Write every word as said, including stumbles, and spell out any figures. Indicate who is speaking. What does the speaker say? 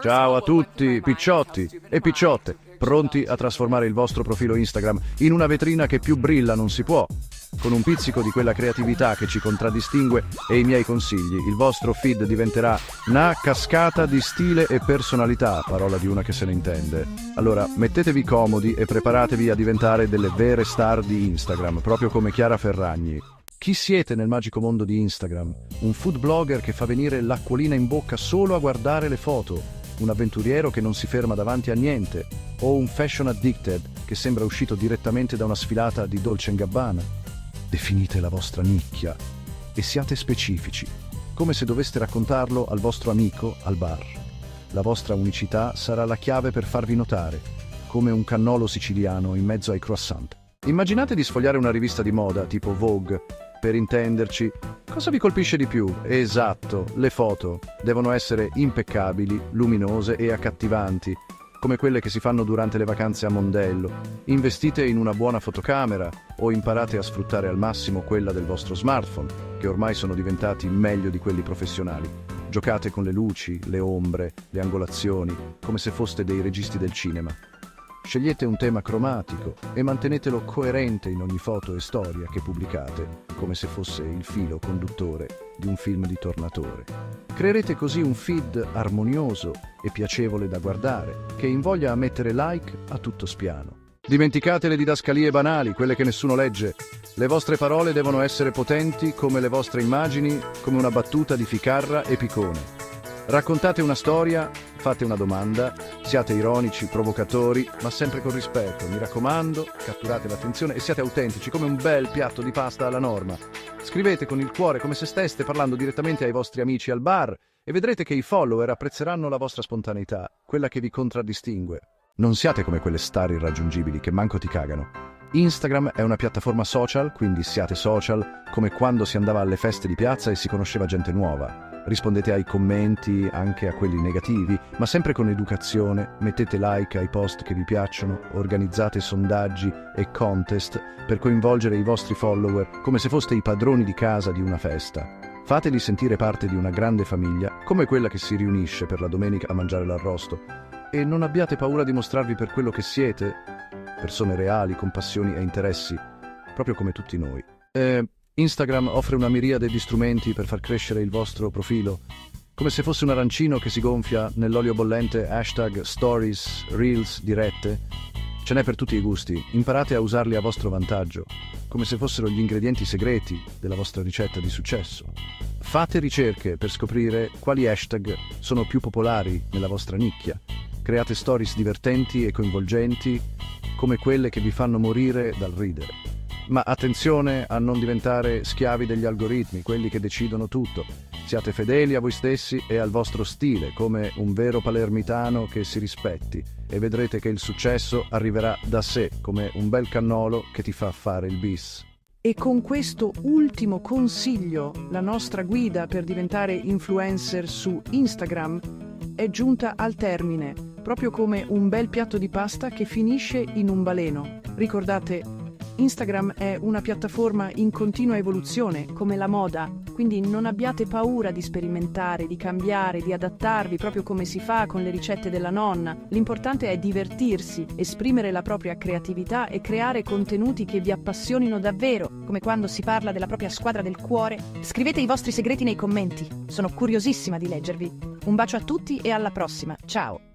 Speaker 1: Ciao a tutti, picciotti e picciotte, pronti a trasformare il vostro profilo Instagram in una vetrina che più brilla non si può. Con un pizzico di quella creatività che ci contraddistingue e i miei consigli, il vostro feed diventerà una cascata di stile e personalità, parola di una che se ne intende. Allora, mettetevi comodi e preparatevi a diventare delle vere star di Instagram, proprio come Chiara Ferragni. Chi siete nel magico mondo di Instagram? Un food blogger che fa venire l'acquolina in bocca solo a guardare le foto? Un avventuriero che non si ferma davanti a niente? O un fashion addicted che sembra uscito direttamente da una sfilata di Dolce and Gabbana? Definite la vostra nicchia e siate specifici, come se doveste raccontarlo al vostro amico al bar. La vostra unicità sarà la chiave per farvi notare, come un cannolo siciliano in mezzo ai croissant. Immaginate di sfogliare una rivista di moda, tipo Vogue. Per intenderci, cosa vi colpisce di più? Esatto, le foto. Devono essere impeccabili, luminose e accattivanti, come quelle che si fanno durante le vacanze a Mondello. Investite in una buona fotocamera o imparate a sfruttare al massimo quella del vostro smartphone, che ormai sono diventati meglio di quelli professionali. Giocate con le luci, le ombre, le angolazioni, come se foste dei registi del cinema. Scegliete un tema cromatico e mantenetelo coerente in ogni foto e storia che pubblicate, come se fosse il filo conduttore di un film di Tornatore. Creerete così un feed armonioso e piacevole da guardare, che invoglia a mettere like a tutto spiano. Dimenticate le didascalie banali, quelle che nessuno legge. Le vostre parole devono essere potenti come le vostre immagini, come una battuta di Ficarra e Picone. Raccontate una storia, fate una domanda, siate ironici, provocatori, ma sempre con rispetto. Mi raccomando, catturate l'attenzione e siate autentici, come un bel piatto di pasta alla norma. Scrivete con il cuore come se steste parlando direttamente ai vostri amici al bar e vedrete che i follower apprezzeranno la vostra spontaneità, quella che vi contraddistingue. Non siate come quelle star irraggiungibili che manco ti cagano. Instagram è una piattaforma social, quindi siate social, come quando si andava alle feste di piazza e si conosceva gente nuova. Rispondete ai commenti, anche a quelli negativi, ma sempre con educazione, mettete like ai post che vi piacciono, organizzate sondaggi e contest per coinvolgere i vostri follower come se foste i padroni di casa di una festa. Fateli sentire parte di una grande famiglia, come quella che si riunisce per la domenica a mangiare l'arrosto. E non abbiate paura di mostrarvi per quello che siete, persone reali, con passioni e interessi, proprio come tutti noi. E Instagram offre una miriade di strumenti per far crescere il vostro profilo, come se fosse un arancino che si gonfia nell'olio bollente hashtag stories, reels, dirette. Ce n'è per tutti i gusti, imparate a usarli a vostro vantaggio, come se fossero gli ingredienti segreti della vostra ricetta di successo. Fate ricerche per scoprire quali hashtag sono più popolari nella vostra nicchia. Create stories divertenti e coinvolgenti, come quelle che vi fanno morire dal ridere. Ma attenzione a non diventare schiavi degli algoritmi, quelli che decidono tutto. Siate fedeli a voi stessi e al vostro stile, come un vero palermitano che si rispetti, e vedrete che il successo arriverà da sé, come un bel cannolo che ti fa fare il bis.
Speaker 2: E con questo ultimo consiglio, la nostra guida per diventare influencer su Instagram è giunta al termine, proprio come un bel piatto di pasta che finisce in un baleno. Ricordate, Instagram è una piattaforma in continua evoluzione, come la moda, quindi non abbiate paura di sperimentare, di cambiare, di adattarvi, proprio come si fa con le ricette della nonna. L'importante è divertirsi, esprimere la propria creatività e creare contenuti che vi appassionino davvero, come quando si parla della propria squadra del cuore. Scrivete i vostri segreti nei commenti, sono curiosissima di leggervi. Un bacio a tutti e alla prossima, ciao!